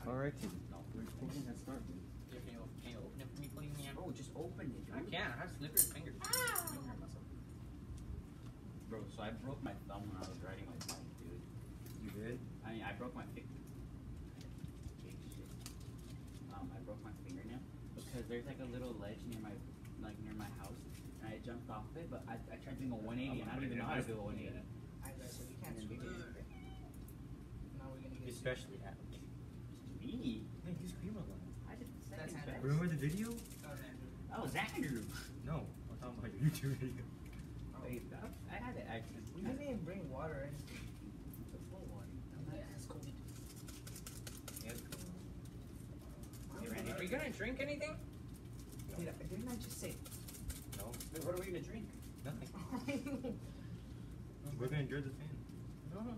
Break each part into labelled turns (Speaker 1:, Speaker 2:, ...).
Speaker 1: Alright, no, we're recording. Let's start, dude.
Speaker 2: Yeah, can you open it for me, please, man?
Speaker 1: Bro, just open it, dude.
Speaker 2: I can't. I have slippery fingers.
Speaker 1: Bro, so I broke my thumb when I was riding my bike, dude.
Speaker 3: You did?
Speaker 1: I mean, I broke my finger. Big shit. I broke my fingernail because there's like a little ledge near my house, and I jumped off it, but I tried doing a 180, and I don't even know how to do a 180.
Speaker 4: Alright, so we can't speak anything. Now we're gonna get
Speaker 3: Especially at
Speaker 1: Me?
Speaker 3: Man, you scream a lot.
Speaker 1: I did the
Speaker 4: That's
Speaker 1: second best.
Speaker 3: Remember the video?
Speaker 1: That was Andrew.
Speaker 3: No, I'm talking about your YouTube video.
Speaker 1: Wait, I had it actually.
Speaker 4: We didn't even bring water or anything.
Speaker 1: The full one.
Speaker 4: That's cold.
Speaker 3: Yes.
Speaker 1: Hey, Randy,
Speaker 2: Are you gonna drink anything?
Speaker 4: Didn't I just say?
Speaker 3: No,
Speaker 1: Wait, what are we gonna drink?
Speaker 3: nothing.
Speaker 4: Cookie,
Speaker 3: We're gonna enjoy the fan.
Speaker 2: No.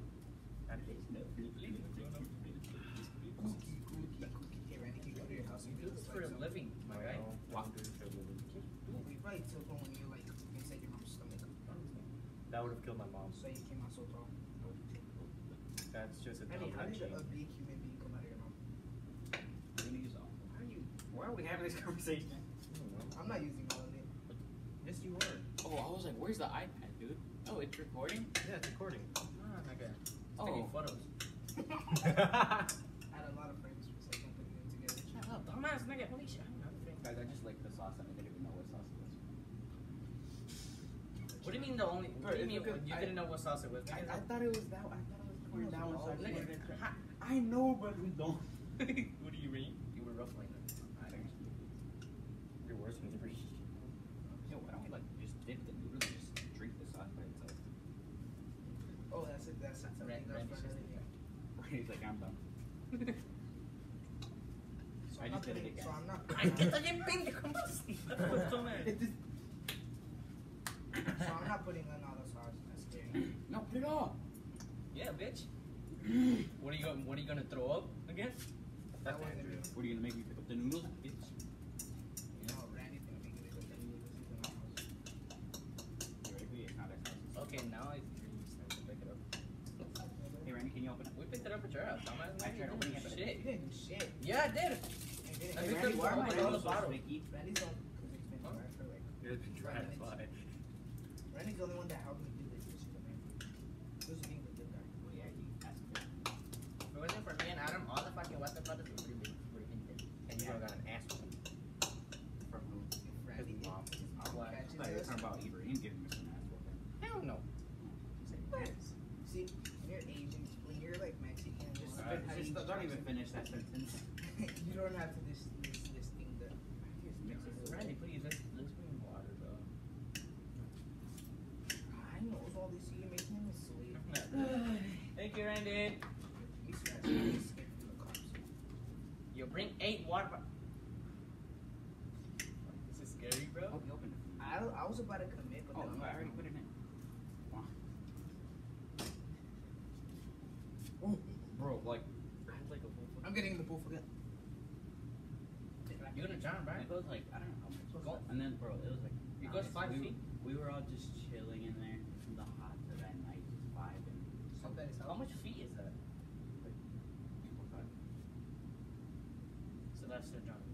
Speaker 4: cookie. Hey, Randy, can you go to your house and
Speaker 2: Do
Speaker 4: get
Speaker 2: this
Speaker 4: us
Speaker 2: for a
Speaker 4: like
Speaker 2: living, my guy.
Speaker 3: Walk through for a living.
Speaker 4: we probably took one when you're like inside your mom's stomach.
Speaker 3: That would have killed my mom.
Speaker 4: So you came out so tall.
Speaker 3: That's just a
Speaker 4: Randy, how
Speaker 3: double
Speaker 4: did a
Speaker 3: chain.
Speaker 4: big human being come out of your mom?
Speaker 1: We're gonna use all. Why are we having this conversation?
Speaker 4: I'm not using all of it.
Speaker 3: Yes, you are.
Speaker 1: Oh, I was like, where's the iPad, dude? Oh, it's recording?
Speaker 3: Yeah, it's recording.
Speaker 2: Oh, my God.
Speaker 1: Oh.
Speaker 2: Taking photos.
Speaker 4: I had a lot of frames for second putting them together.
Speaker 2: Shut up, dumbass nigga. Holy shit.
Speaker 1: Guys, I just like the sauce. I didn't even know what sauce it was.
Speaker 2: What do you mean the only? What do you mean you didn't know what sauce it was?
Speaker 1: I thought it was that. I thought it was poured down one side.
Speaker 2: Look at
Speaker 1: I know, but we don't.
Speaker 2: What do you mean? You were ruffling it.
Speaker 3: You're worse than me.
Speaker 1: Yo, why don't we like just dip the noodles and just drink the sauce by itself?
Speaker 4: Oh, that's it. That's something
Speaker 2: Randy's
Speaker 4: that's for
Speaker 2: just-
Speaker 4: another day.
Speaker 1: He's like, I'm done.
Speaker 4: So
Speaker 1: I
Speaker 4: I'm
Speaker 1: just
Speaker 4: not
Speaker 1: did it
Speaker 4: putting-
Speaker 1: again.
Speaker 4: So I'm not.
Speaker 2: Ay, que está bien pendejo, más.
Speaker 4: So I'm not putting in all the sauce. That's scary.
Speaker 1: No, put it all.
Speaker 2: Yeah, bitch. What are you gonna throw up again?
Speaker 4: That wasn't
Speaker 3: Andrew.
Speaker 4: me.
Speaker 1: What are you gonna make me pick up the noodles? Bitch.
Speaker 4: You know, Randy's gonna make it with the noodles in my house.
Speaker 1: You ready for it? It's not that sauce.
Speaker 2: Okay, now it's time to pick it up.
Speaker 1: Hey, Randy, can you open it?
Speaker 2: We picked it up at your house, dumbass.
Speaker 1: I tried opening it, but it
Speaker 2: Shit.
Speaker 4: You didn't do shit.
Speaker 2: Yeah, I did.
Speaker 4: You didn't.
Speaker 2: I
Speaker 1: Hey,
Speaker 2: picked
Speaker 1: Randy,
Speaker 2: up
Speaker 1: why are my
Speaker 2: all the
Speaker 1: noodles so
Speaker 2: bottles.
Speaker 1: sticky?
Speaker 4: Randy's the because it's been dry for like.
Speaker 3: It's been dry as fuck.
Speaker 4: Randy's the only one that helped me do this. This is the man. This is me, the good guy.
Speaker 1: Well, yeah, he asked for it.
Speaker 2: If it wasn't for me and Adam, all the fucking water brothers would have been dead. And you got an ass one.
Speaker 1: From who?
Speaker 4: If Randy
Speaker 3: His mom.
Speaker 2: Why?
Speaker 1: I thought you were talking about Ibrahim giving me some ass whooping.
Speaker 2: Hell no.
Speaker 4: See, when you're Asian, when you're like Mexican,
Speaker 1: Just,
Speaker 4: how do you
Speaker 1: don't even finish that sentence.
Speaker 4: you don't have to this thing that.
Speaker 2: Randy, please, let's bring water, bro.
Speaker 4: I know all this you making him asleep.
Speaker 2: Thank you, Randy.
Speaker 4: He's scared from the cops.
Speaker 2: You bring 8 water. This is scary, bro.
Speaker 1: Oh, he opened it.
Speaker 4: I was about to commit, but
Speaker 1: Oh,
Speaker 4: then
Speaker 1: no, I already put it in. Wow.
Speaker 4: Oh,
Speaker 1: Bro, like,
Speaker 4: I'm getting the bull again.
Speaker 2: You're gonna drown,
Speaker 1: it
Speaker 2: right?
Speaker 1: goes like, I don't know how much.
Speaker 2: Go.
Speaker 1: And then, bro, it was like,
Speaker 2: It goes 5
Speaker 1: we-
Speaker 2: feet?
Speaker 1: We were all just chilling in there from the hot to that night, just vibing.
Speaker 4: So that is
Speaker 2: How much feet is that? So that's the jump.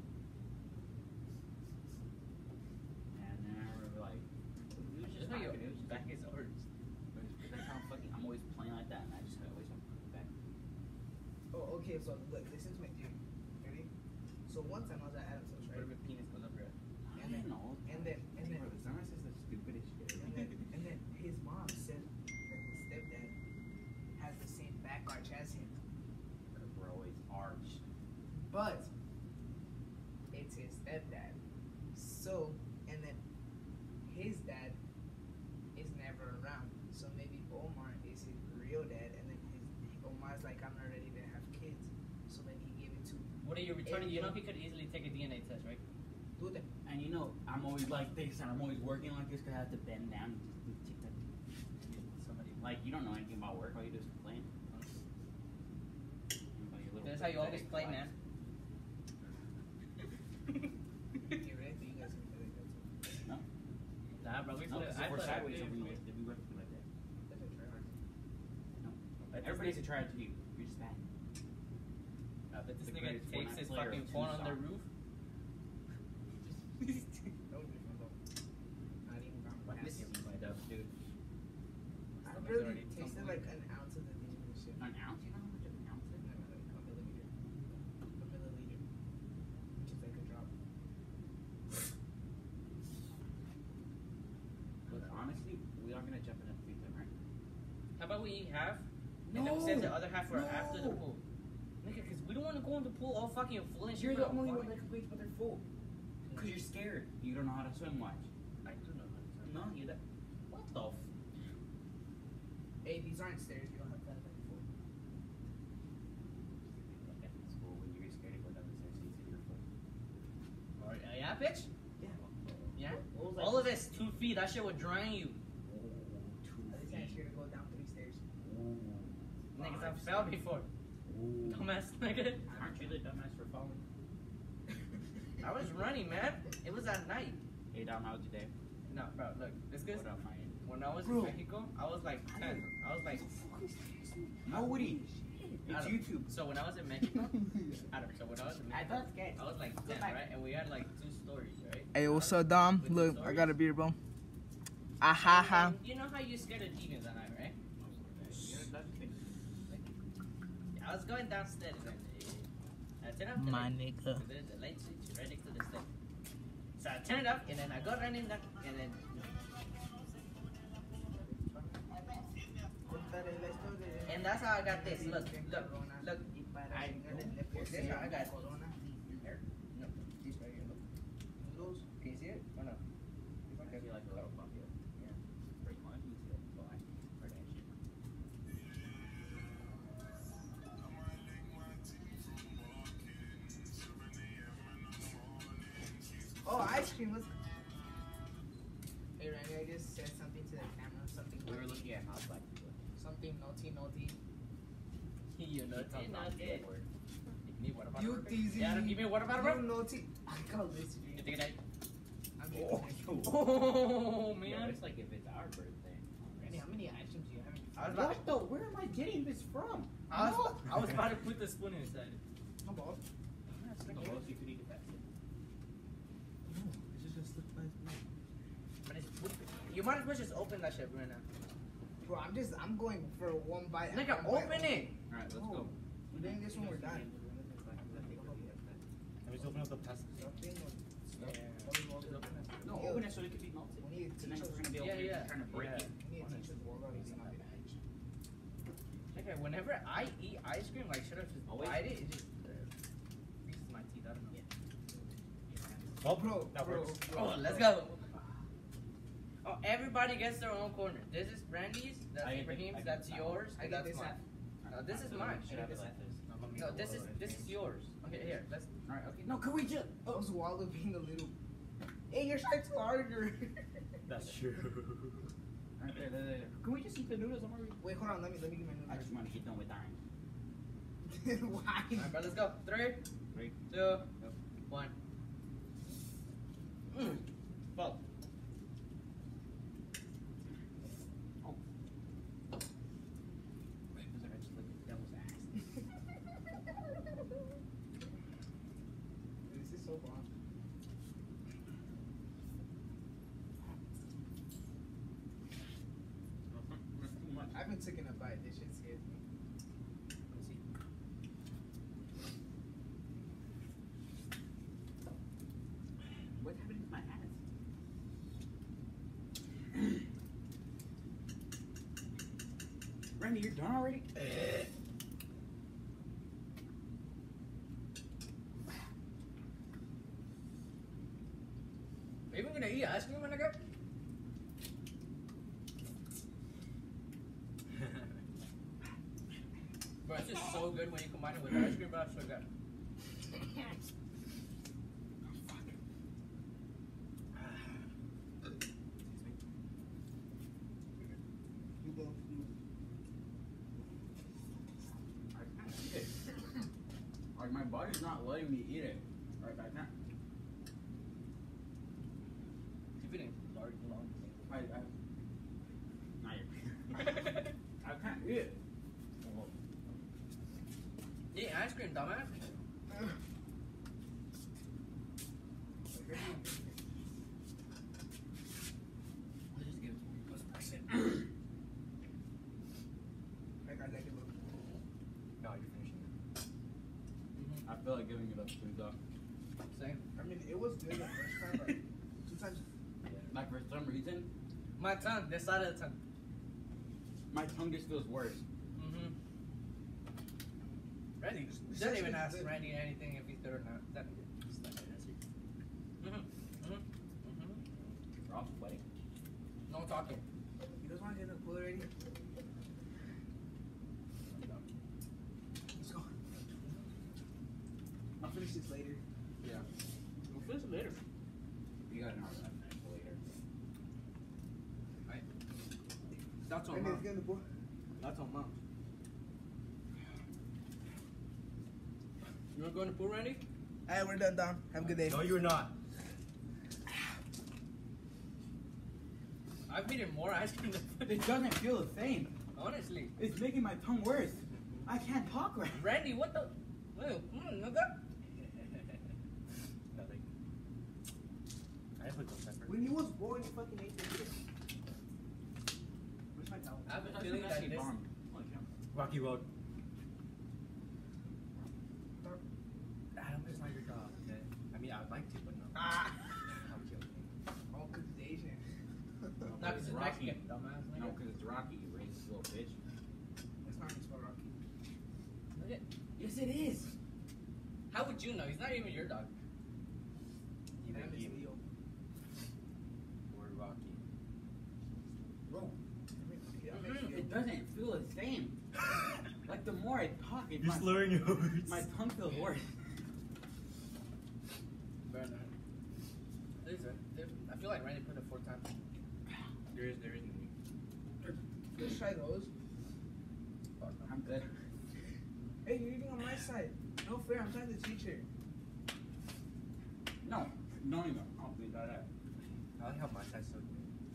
Speaker 1: And then I remember like, we was just
Speaker 2: Just
Speaker 1: vibing. It was just
Speaker 2: back is ours.
Speaker 1: that's how fucking, I'm always playing like that, and I just always want to put it back.
Speaker 4: Oh, okay. So look, listen to my theory. Ready? So one time I was at Adam's house,
Speaker 2: What
Speaker 4: right?
Speaker 2: if a penis goes up your ass?
Speaker 1: I don't know.
Speaker 4: Bro,
Speaker 1: the summer is the stupidest shit.
Speaker 4: and then his mom said that his stepdad has the same back arch as him,
Speaker 1: Bro, it's arched.
Speaker 4: but it's his stepdad. So, and then his dad is never around. So maybe Omar is his real dad, and then Omar's like, I'm not ready to have kids. So then he gave it to
Speaker 2: What are you returning? You know he could easily take a DNA test, right?
Speaker 4: Dude.
Speaker 1: And you know, I'm always like this, and I'm always working like this because I have to bend down and just take that.
Speaker 2: Somebody.
Speaker 1: Like, you don't know anything about work, all you do is complain.
Speaker 2: That's how you always play, man.
Speaker 4: You ready? You guys can play like that too.
Speaker 1: No?
Speaker 2: Nah, bro, we
Speaker 1: No,
Speaker 2: play.
Speaker 1: because
Speaker 2: I
Speaker 1: if we're
Speaker 2: play
Speaker 1: sideways,
Speaker 2: like
Speaker 1: we
Speaker 2: this.
Speaker 1: work like that.
Speaker 4: That's a try hard.
Speaker 1: No. Everybody's a try to you. You're just bad.
Speaker 2: Nah,
Speaker 3: But this
Speaker 1: The
Speaker 3: nigga
Speaker 1: greatest
Speaker 3: takes
Speaker 1: Fortnite
Speaker 3: his
Speaker 1: player
Speaker 3: fucking
Speaker 1: of
Speaker 3: phone on the
Speaker 1: Tucson.
Speaker 3: roof.
Speaker 4: That was different though. Not even brown.
Speaker 3: But
Speaker 1: This-
Speaker 3: this is my dub, dude.
Speaker 4: I
Speaker 3: Stomach's
Speaker 4: really
Speaker 3: already
Speaker 4: tasted
Speaker 3: tumbling.
Speaker 4: like an ounce of the demon shit.
Speaker 1: An ounce? You know how much an ounce is?
Speaker 4: No, no, like a milliliter. A milliliter. Which is like a drop.
Speaker 1: But honestly, we are gonna jump in at the same time, right?
Speaker 3: How about we eat half? And then we save the other half for after the pool. Nigga, cause we don't want to go in the pool all fucking full and shit.
Speaker 1: You're
Speaker 3: we
Speaker 1: the
Speaker 3: don't
Speaker 1: only
Speaker 3: want
Speaker 1: one that complains, but they're full. Cause you're scared. You don't know how to swim much.
Speaker 3: it. I do know how to swim.
Speaker 1: No, you don't. What the?
Speaker 4: Hey, these aren't stairs. You don't have that like full.
Speaker 1: Like at school when you're scared to go down the stairs, so you said you're full.
Speaker 3: Alright, yeah, bitch?
Speaker 1: Yeah.
Speaker 3: Yeah?
Speaker 1: What was
Speaker 3: All of it's 2 feet. That shit would drown you.
Speaker 4: These aren't scared to go down 3 stairs.
Speaker 3: Niggas, I've fell before. Dumbass nigga.
Speaker 1: Aren't you the dumbass for falling?
Speaker 3: I was running, man. It was at night.
Speaker 1: Hey, Dom, how's your day?
Speaker 3: No, bro, look. This goes.
Speaker 1: What up, man?
Speaker 3: When I was
Speaker 1: Bro.
Speaker 3: in Mexico, I was like 10. I was like.
Speaker 1: Nobody. It's
Speaker 3: Adam,
Speaker 1: YouTube.
Speaker 3: So when I was in Mexico, Adam, so when I was in
Speaker 1: I
Speaker 3: Mexico,
Speaker 1: thought scared.
Speaker 3: I was like 10, right? And we had like 2 stories, right?
Speaker 4: Hey, what's up, Dom?
Speaker 3: With the
Speaker 4: Look, I
Speaker 3: stories.
Speaker 4: got a beer, bro. Aha ha.
Speaker 3: And you know how you scared of demons at night, right? Yeah, I was going downstairs and I turned off the
Speaker 4: My
Speaker 3: light.
Speaker 4: nigga.
Speaker 3: So there's a light switch right next to the step. So I turn it up and then I go running down and then and that's how I got this. Look. This how I got here. No, this right here. Look. Can you see it or no?
Speaker 1: I feel like a little bumpy.
Speaker 3: Yeah.
Speaker 1: Pretty much. You see that black Kardashian.
Speaker 4: Oh, ice cream. Let's. Hey, Randy, I just said something to the camera. Something.
Speaker 1: We were looking at house black people.
Speaker 4: Something naughty.
Speaker 3: You know,
Speaker 1: It's not the word.
Speaker 3: Give me what about
Speaker 4: You teasing
Speaker 3: Yeah,
Speaker 4: me.
Speaker 3: give me what about
Speaker 4: You
Speaker 3: bro?
Speaker 4: naughty. I call this
Speaker 3: You
Speaker 4: you.
Speaker 3: think that?
Speaker 4: I'm
Speaker 1: Oh,
Speaker 3: Oh
Speaker 1: Yeah,
Speaker 3: man.
Speaker 1: it's like if it's our birthday.
Speaker 4: Randy, how many ice creams do you have?
Speaker 3: I was about,
Speaker 1: What the? Where am I getting this from?
Speaker 3: I was about to put the spoon inside.
Speaker 4: No balls.
Speaker 1: The most you could eat it fast.
Speaker 3: But it's, you might as well just open that shit right now.
Speaker 4: Bro, I'm going for one bite.
Speaker 3: Nigga,
Speaker 4: after one
Speaker 3: open
Speaker 4: bite.
Speaker 3: it.
Speaker 1: Alright, let's
Speaker 4: No.
Speaker 1: go.
Speaker 4: We're doing this when we're done.
Speaker 3: Can we just open up the plastic?
Speaker 4: Something with-
Speaker 1: No,
Speaker 4: Ew.
Speaker 1: open it so it can be melted.
Speaker 4: We need to
Speaker 1: And then
Speaker 4: teach
Speaker 1: we're
Speaker 4: us.
Speaker 1: gonna be able
Speaker 3: Yeah,
Speaker 1: to
Speaker 3: yeah.
Speaker 1: trying to break
Speaker 3: Yeah.
Speaker 1: it.
Speaker 4: We need to teach us more about using our hands.
Speaker 3: Okay, whenever I eat ice cream, like should I just
Speaker 1: Always.
Speaker 3: bite it? It just greases my teeth. I don't know.
Speaker 5: Oh,
Speaker 4: Bro,
Speaker 5: that
Speaker 4: bro,
Speaker 5: works.
Speaker 4: bro.
Speaker 3: Oh, let's go. Oh, everybody gets their own corner. This is Brandy's. That's
Speaker 1: I get the-
Speaker 3: Ibrahim's.
Speaker 1: I get
Speaker 3: That's
Speaker 1: the-
Speaker 3: yours.
Speaker 4: I
Speaker 3: And
Speaker 4: get
Speaker 3: that's
Speaker 4: this
Speaker 3: mine.
Speaker 4: half.
Speaker 3: No, this is mine.
Speaker 1: Should have it like this.
Speaker 3: No, this is yours. Okay, here. Let's.
Speaker 1: Alright, okay. No, can we just?
Speaker 4: I was swallow being a little. Hey, you're trying too harder.
Speaker 5: That's true.
Speaker 1: Alright, there. Can we just eat the noodles? I'm already.
Speaker 4: Wait, hold on. Let me get my
Speaker 1: I
Speaker 4: noodles.
Speaker 1: just want to get done with dying.
Speaker 4: Why?
Speaker 3: Alright, bro, let's go. 3,
Speaker 1: 3,
Speaker 3: 2, 1. Well,
Speaker 1: Wait, was I just like the devil's ass?
Speaker 4: This is so bomb.
Speaker 1: That's too much.
Speaker 4: I haven't taken a bite. This shit scares me.
Speaker 3: let me see.
Speaker 1: What happened to my ass? Randy, you're done already?
Speaker 3: Are you even gonna eat ice cream, my nigga? Bro, it's just so good when you combine it with ice cream, bro. It's so good.
Speaker 1: I can't eat it. Like, my body's not letting me eat it. Like, I can't.
Speaker 3: You're feeling large and long.
Speaker 1: Not your I can't eat it.
Speaker 3: Eat ice cream, dumbass.
Speaker 1: Let's just give it to one person.
Speaker 4: Like I like it.
Speaker 2: No, you're finishing it.
Speaker 1: I feel like giving it up to dog.
Speaker 3: Same.
Speaker 4: I mean, it was good the first time, but sometimes
Speaker 1: Like for some reason,
Speaker 3: My tongue, this side of the tongue.
Speaker 1: my tongue just feels worse.
Speaker 3: Mm-hmm. Randy,
Speaker 4: It's
Speaker 3: didn't
Speaker 4: actually
Speaker 3: even ask
Speaker 4: good.
Speaker 3: Randy anything if he's good or not. That just let it answer.
Speaker 1: We're all sweating.
Speaker 3: No talking.
Speaker 4: you guys want to get in the pool already? Let's go. I'll finish this later.
Speaker 3: Yeah. We'll finish it later.
Speaker 1: You got an hour left later.
Speaker 3: That's on
Speaker 4: Hey,
Speaker 3: mom.
Speaker 4: let's get in the pool.
Speaker 3: That's on mom. You wanna go in the pool, Randy?
Speaker 4: Alright, we're done, Dom. Have a good day.
Speaker 5: No, you're not.
Speaker 3: I've eaten more ice cream than
Speaker 1: It doesn't feel the same.
Speaker 3: honestly.
Speaker 1: It's making my tongue worse. I can't talk right.
Speaker 3: Randy, what the? Nigga.
Speaker 5: Nothing. I put some pepper.
Speaker 4: When you was born, you fucking ate the shit. Where's my towel?
Speaker 3: I have a feeling that this.
Speaker 5: Rocky Road. Adam is not your dog. Okay? I mean, I'd like to, but no.
Speaker 3: Ah.
Speaker 5: I'm joking.
Speaker 4: Oh, because it's Asian.
Speaker 3: Not because it's
Speaker 1: Rocky.
Speaker 3: Mexican, dumbass.
Speaker 1: No,
Speaker 3: Nigga.
Speaker 1: because it's Rocky, you racist little bitch.
Speaker 4: That's not how you spell Rocky.
Speaker 3: Look at.
Speaker 1: Yes, it is.
Speaker 3: How would you know? He's not even your dog.
Speaker 5: Even
Speaker 4: That is
Speaker 5: you.
Speaker 4: Leo.
Speaker 5: Or Rocky.
Speaker 1: Bro,
Speaker 3: Mhm.
Speaker 1: it doesn't feel the same. Like the more I talk, it,
Speaker 5: You're slurring your words.
Speaker 1: my tongue feels worse.
Speaker 3: Very nice. I feel like Randy put it 4 times.
Speaker 5: There is no need.
Speaker 4: Let's try those.
Speaker 1: I'm good.
Speaker 4: Hey, you're eating on my side. No fair, I'm trying to teach her.
Speaker 1: No, don't even. I'll be that.
Speaker 5: I like how my side's so good.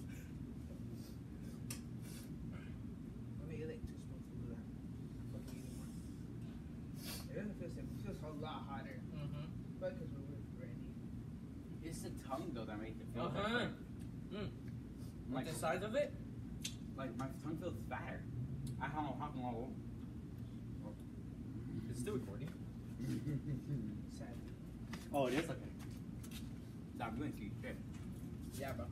Speaker 4: Let me get like 2 spoonfuls of that. I'm fucking eating more. It doesn't feel the same. It feels a lot hotter.
Speaker 3: Mm-hmm.
Speaker 4: But because we're with Randy.
Speaker 1: It's the tongue though that makes it feel
Speaker 3: Uh-huh.
Speaker 1: different.
Speaker 3: Like
Speaker 1: Like,
Speaker 3: the size of it?
Speaker 1: like my tongue feels fatter. I don't know how long.
Speaker 5: It's still recording.
Speaker 4: Sad.
Speaker 5: Oh, it is? Okay.
Speaker 1: Stop doing shit.
Speaker 3: Yeah, bro.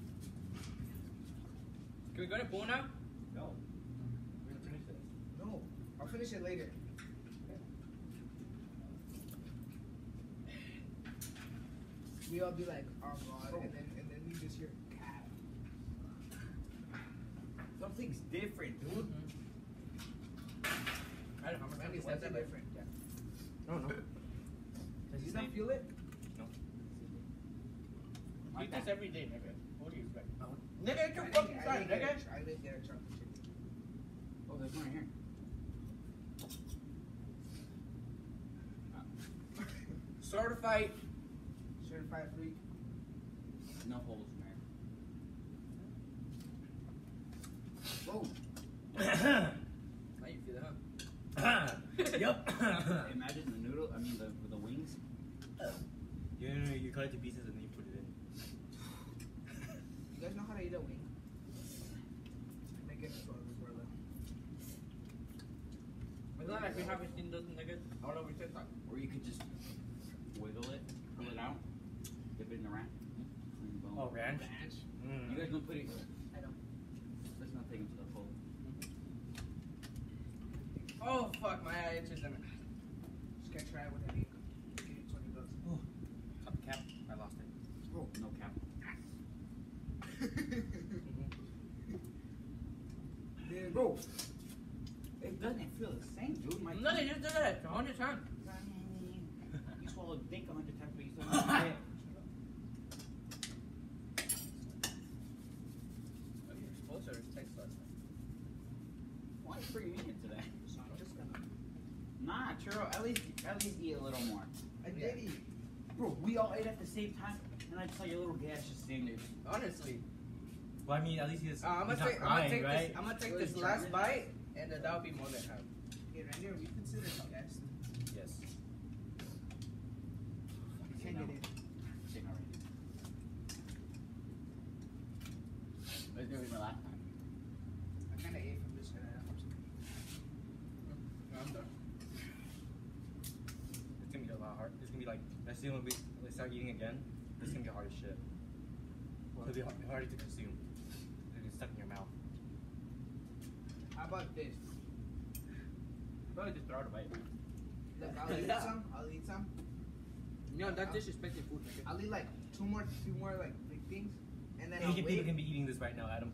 Speaker 3: Can we go to pool now?
Speaker 5: No. We're gonna finish this.
Speaker 4: No, I'll finish it later. We all be like, oh god, and then we just hear cat.
Speaker 1: Something's different, dude.
Speaker 3: I don't know how much
Speaker 4: Randy,
Speaker 3: what's
Speaker 4: that's
Speaker 3: that
Speaker 4: different. Yeah.
Speaker 5: No, no.
Speaker 4: Does he not feel it?
Speaker 3: You eat this every day, nigga. What do you expect?
Speaker 5: Oh.
Speaker 3: Nigga, it's your fucking side, nigga.
Speaker 4: I didn't get a chocolate chip.
Speaker 1: Oh, there's one right here.
Speaker 3: Certified.
Speaker 4: Certified freak.
Speaker 1: No holes, man.
Speaker 4: Whoa.
Speaker 3: How you feel, huh?
Speaker 5: Yep.
Speaker 1: Imagine the noodle. I mean the wings.
Speaker 5: You cut it to pieces and then you put it in.
Speaker 4: You guys know how to eat a wing? Make it for this brother.
Speaker 3: It's not like we haven't seen those niggas all over TikTok.
Speaker 1: Or you could just wiggle it, pull it out, dip it in the ranch. Boom.
Speaker 5: Oh, ranch?
Speaker 4: Ranch.
Speaker 1: You guys don't put it.
Speaker 4: I don't.
Speaker 1: Let's not take him to the pool.
Speaker 3: Oh fuck, my eye itches and
Speaker 4: Just gotta try it with a egg. Give you $20.
Speaker 5: Cut the cap. I lost it.
Speaker 1: Oh, no cap.
Speaker 4: Dude,
Speaker 1: Bro, it doesn't feel the same, dude. My
Speaker 3: no, they just did it 100 times.
Speaker 1: You swallowed dick 100 times, but you still don't it.
Speaker 3: You're supposed to text us.
Speaker 1: Why are you bringing me into that?
Speaker 4: so I'm just gonna.
Speaker 1: Nah, churro. At least eat a little more.
Speaker 4: I did eat.
Speaker 1: Bro, we all ate at the same time, and I saw your little gas just sitting there.
Speaker 3: Honestly.
Speaker 5: Well, I mean, at least he's,
Speaker 3: I'm
Speaker 5: he's
Speaker 3: gonna
Speaker 5: not crying, right?
Speaker 3: this. I'm gonna take
Speaker 4: It was
Speaker 3: this last
Speaker 4: German.
Speaker 3: bite, and then that'll be more than half.
Speaker 4: Hey, Randy, are we considered guests?
Speaker 5: Yes.
Speaker 1: It's gonna be my last time.
Speaker 4: I kind of ate from this shit.
Speaker 5: I'm done. It's gonna be a lot hard. It's gonna be like, let's see when we start eating again. It's gonna be hard as shit. It'll be harder to consume. It'll get stuck in your mouth.
Speaker 4: How about this?
Speaker 1: Probably just throw it away.
Speaker 4: Look, I'll eat some. I'll eat some.
Speaker 2: No, that's disrespecting food, nigga.
Speaker 4: I'll eat like two more like big things, and then I'll
Speaker 5: Asian people
Speaker 4: wait.
Speaker 5: can be eating this right now, Adam.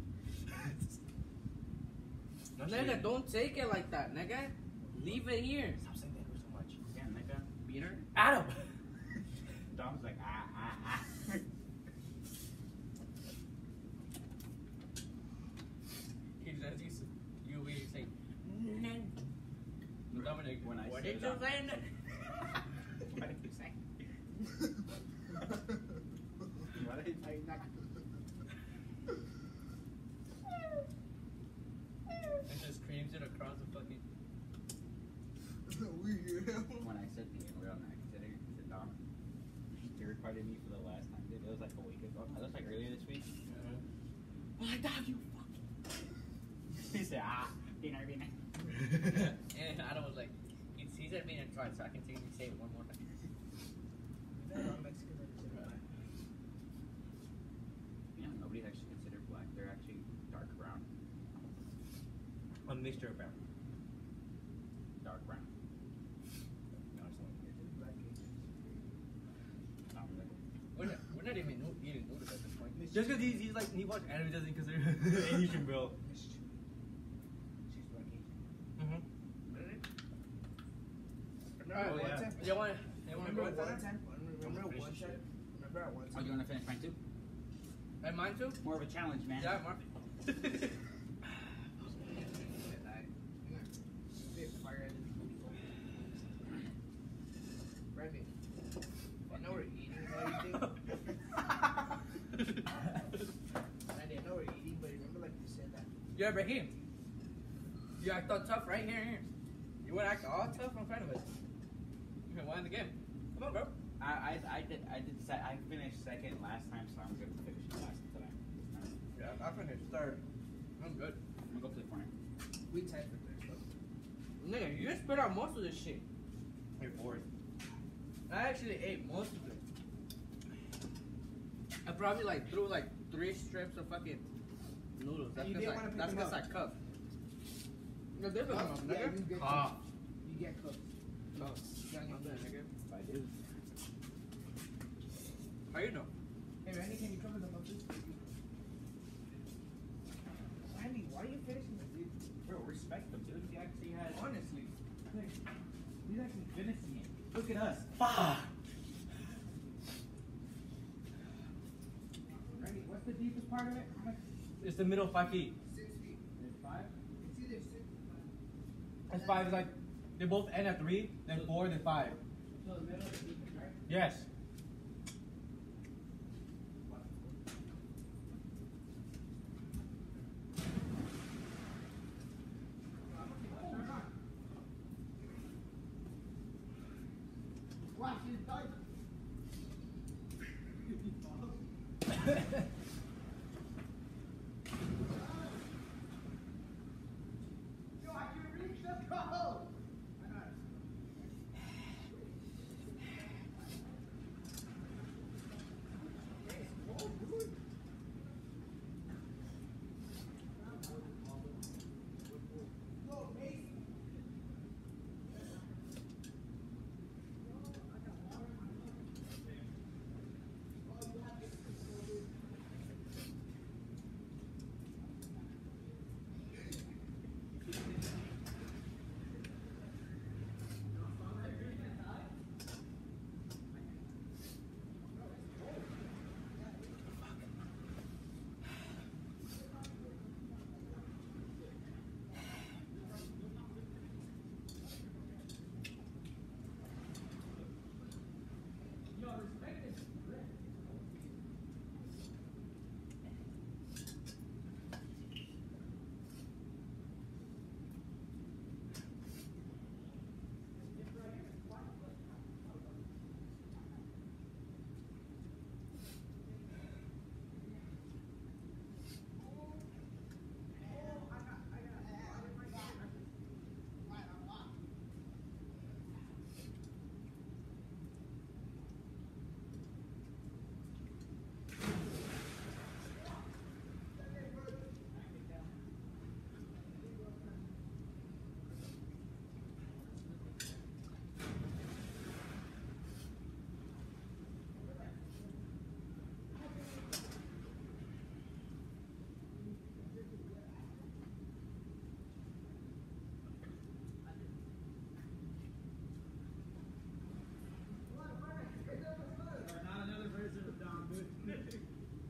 Speaker 5: No
Speaker 2: Nigga,
Speaker 5: shit.
Speaker 2: don't take it like that, nigga. Leave it here.
Speaker 5: Stop saying that so much.
Speaker 1: Yeah, nigga. Beater.
Speaker 5: Adam!
Speaker 1: Dom's like, ah.
Speaker 3: He says you say, Dominic,
Speaker 1: When I
Speaker 3: what
Speaker 1: say
Speaker 3: did
Speaker 1: that.
Speaker 3: you say?
Speaker 1: What did you say? What did I not?
Speaker 3: And just screams it across the fucking.
Speaker 1: When I said the N-word on accident to Dom, he recorded me for the last time. Dude, it was like a week ago. It was like earlier this week. I'm like, Dom, you fucking. He said, dinner.
Speaker 3: And Adam was like, he said being in twice, so I can see him say it one more time.
Speaker 1: You know, nobody's actually considered black. They're actually dark brown.
Speaker 5: A mixture of brown.
Speaker 1: Dark brown.
Speaker 5: No, it's not.
Speaker 3: We're not even eating noodles at this point.
Speaker 5: Just because he's like, he watched anime doesn't consider Asian, bro.
Speaker 4: She's lucky.
Speaker 5: Mm-hmm.
Speaker 4: Remember
Speaker 5: Oh,
Speaker 4: one
Speaker 5: yeah.
Speaker 4: time?
Speaker 3: You want to
Speaker 4: Remember
Speaker 3: go
Speaker 4: one
Speaker 3: for it?
Speaker 4: time? Remember
Speaker 5: Finish
Speaker 4: one
Speaker 5: this
Speaker 4: time?
Speaker 5: shit.
Speaker 4: Remember at one
Speaker 1: Oh,
Speaker 4: time?
Speaker 1: you want to finish mine too?
Speaker 3: And mine too?
Speaker 1: More of a challenge, man.
Speaker 3: Yeah, Mark.
Speaker 4: Randy, I know we're eating and everything. Randy, I know we're eating, but remember like you said that.
Speaker 3: Yeah, Raheem. You act all tough right here. You would act all tough in front of us. You can win the game. Come on, bro.
Speaker 1: I finished second last time, so I'm gonna finish last time.
Speaker 3: Yeah, I finished third. I'm good.
Speaker 1: I'm gonna go to the corner.
Speaker 4: We tied for third, though.
Speaker 2: Nigga, you just spit out most of this shit.
Speaker 5: You're bored.
Speaker 3: I actually ate most of it.
Speaker 2: I probably like threw like 3 strips of fucking noodles. That's
Speaker 4: You
Speaker 2: because
Speaker 4: didn't wanna pick
Speaker 2: that's
Speaker 4: them
Speaker 2: because
Speaker 4: up.
Speaker 2: I cuffed. No, this is
Speaker 4: Yeah,
Speaker 2: enough,
Speaker 4: you
Speaker 2: nigga.
Speaker 4: get
Speaker 5: Ah.
Speaker 4: cooked. You get cooked.
Speaker 2: No, that's not good, nigga.
Speaker 1: I do.
Speaker 2: How you know?
Speaker 4: Hey, Randy, can you cover the bucket? Randy, why are you finishing this, dude?
Speaker 1: Bro, respect them, dude. You actually had.
Speaker 3: Honestly.
Speaker 1: He's actually finishing it. Look at us.
Speaker 5: Fuck!
Speaker 1: Randy, what's the deepest part of it? How much?
Speaker 5: It's the middle 5 feet.
Speaker 4: 6 feet.
Speaker 1: It's 5?
Speaker 4: It's either 6 or 5.
Speaker 5: It's 5. It's like, they both end at 3, then 4, then 5.
Speaker 1: So the middle is the deepest, right?
Speaker 5: Yes.
Speaker 4: Watch his diaper. Yo, I can reach. Let's go.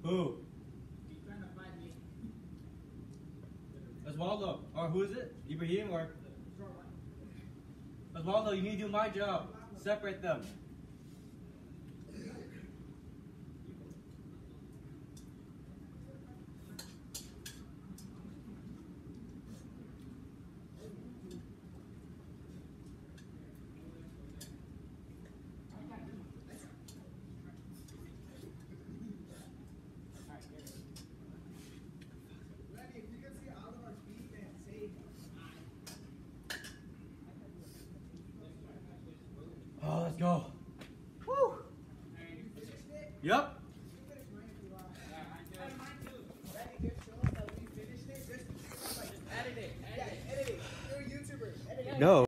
Speaker 5: Who? Oswaldo. Or who is it? Ibrahim or? Oswaldo, you need to do my job. Separate them. Oh, let's go. Woo! Yep.
Speaker 2: Edit it.
Speaker 5: No.